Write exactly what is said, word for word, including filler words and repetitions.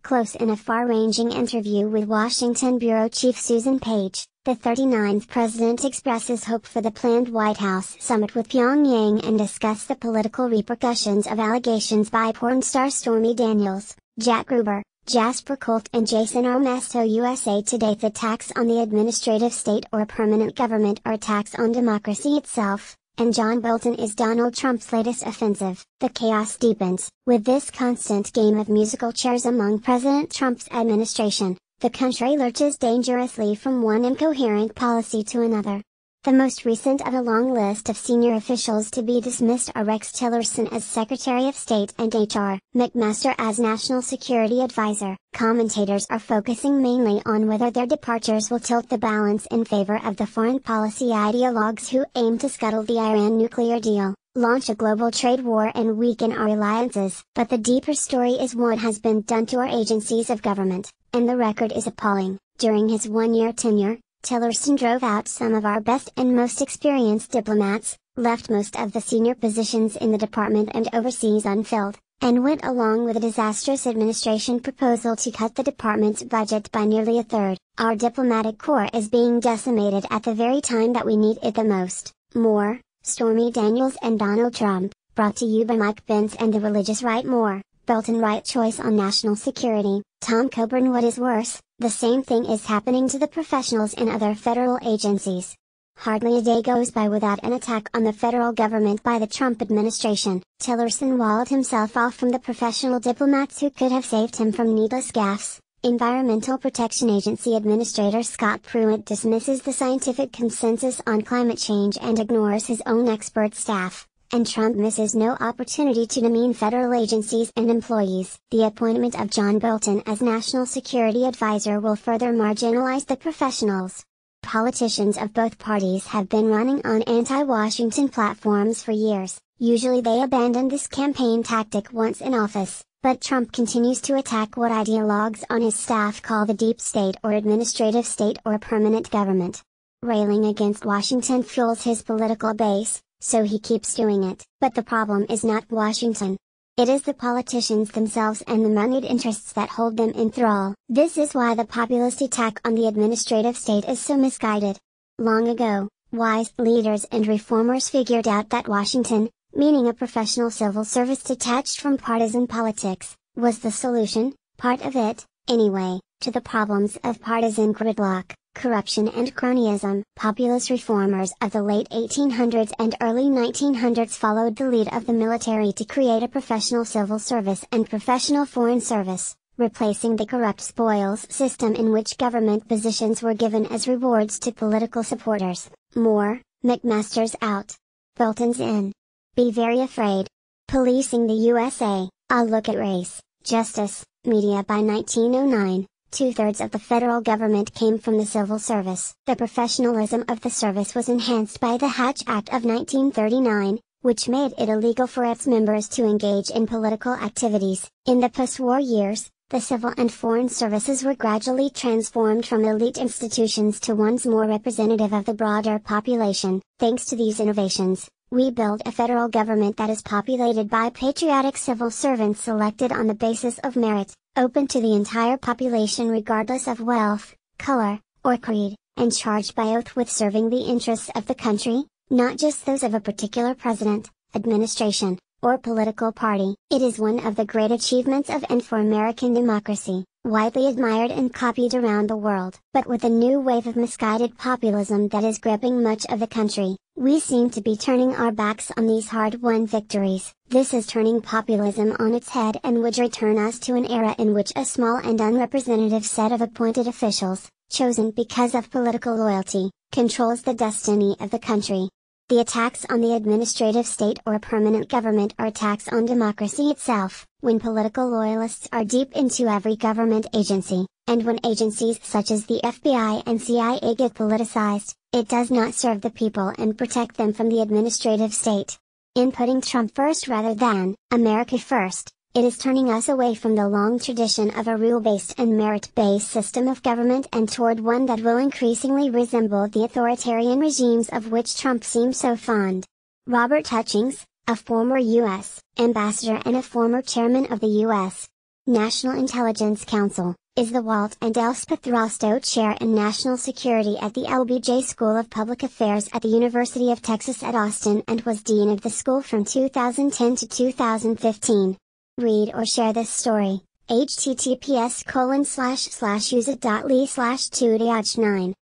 Close in a far-ranging interview with Washington Bureau Chief Susan Page, the thirty-ninth president expresses hope for the planned White House summit with Pyongyang and discuss the political repercussions of allegations by porn star Stormy Daniels, Jack Gruber, Jasper Colt and Jason Armesto. U S A Today. The attacks on the administrative state or permanent government are attacks on democracy itself, and John Bolton is Donald Trump's latest offensive. The chaos deepens. With this constant game of musical chairs among President Trump's administration, the country lurches dangerously from one incoherent policy to another. The most recent of a long list of senior officials to be dismissed are Rex Tillerson as Secretary of State and H R McMaster as National Security Advisor. Commentators are focusing mainly on whether their departures will tilt the balance in favor of the foreign policy ideologues who aim to scuttle the Iran nuclear deal, launch a global trade war and weaken our alliances. But the deeper story is what has been done to our agencies of government, and the record is appalling. During his one-year tenure, Tillerson drove out some of our best and most experienced diplomats, left most of the senior positions in the department and overseas unfilled, and went along with a disastrous administration proposal to cut the department's budget by nearly a third. Our diplomatic corps is being decimated at the very time that we need it the most. More, Stormy Daniels and Donald Trump, brought to you by Mike Pence and the religious right. More, Bolton right choice on national security. Tom Coburn. What is worse, the same thing is happening to the professionals in other federal agencies. Hardly a day goes by without an attack on the federal government by the Trump administration. Tillerson walled himself off from the professional diplomats who could have saved him from needless gaffes. Environmental Protection Agency Administrator Scott Pruitt dismisses the scientific consensus on climate change and ignores his own expert staff. And Trump misses no opportunity to demean federal agencies and employees. The appointment of John Bolton as National Security Advisor will further marginalize the professionals. Politicians of both parties have been running on anti-Washington platforms for years. Usually they abandon this campaign tactic once in office, but Trump continues to attack what ideologues on his staff call the deep state or administrative state or permanent government. Railing against Washington fuels his political base, so he keeps doing it. But the problem is not Washington. It is the politicians themselves and the moneyed interests that hold them in thrall. This is why the populist attack on the administrative state is so misguided. Long ago, wise leaders and reformers figured out that Washington, meaning a professional civil service detached from partisan politics, was the solution, part of it, anyway, to the problems of partisan gridlock, corruption and cronyism. Populist reformers of the late eighteen hundreds and early nineteen hundreds followed the lead of the military to create a professional civil service and professional foreign service, replacing the corrupt spoils system in which government positions were given as rewards to political supporters. More, McMaster's out. Bolton's in. Be very afraid. Policing the U S A, a look at race, justice, media. By nineteen oh nine. Two-thirds of the federal government came from the civil service. The professionalism of the service was enhanced by the Hatch Act of nineteen thirty-nine, which made it illegal for its members to engage in political activities. In the post-war years, the civil and foreign services were gradually transformed from elite institutions to ones more representative of the broader population. Thanks to these innovations, we build a federal government that is populated by patriotic civil servants selected on the basis of merit, open to the entire population regardless of wealth, color, or creed, and charged by oath with serving the interests of the country, not just those of a particular president, administration, or political party. It is one of the great achievements of and for American democracy, widely admired and copied around the world. But with a new wave of misguided populism that is gripping much of the country, we seem to be turning our backs on these hard-won victories. This is turning populism on its head and would return us to an era in which a small and unrepresentative set of appointed officials, chosen because of political loyalty, controls the destiny of the country. The attacks on the administrative state or permanent government are attacks on democracy itself. When political loyalists are deep into every government agency, and when agencies such as the F B I and C I A get politicized, it does not serve the people and protect them from the administrative state. In putting Trump first rather than America first, it is turning us away from the long tradition of a rule-based and merit-based system of government and toward one that will increasingly resemble the authoritarian regimes of which Trump seems so fond. Robert Hutchings, a former U S ambassador and a former chairman of the U S National Intelligence Council, is the Walt and Elspeth Rostow Chair in National Security at the L B J School of Public Affairs at the University of Texas at Austin and was Dean of the school from two thousand ten to two thousand fifteen. Read or share this story, https colon slash slash use it dot ly slash two nine.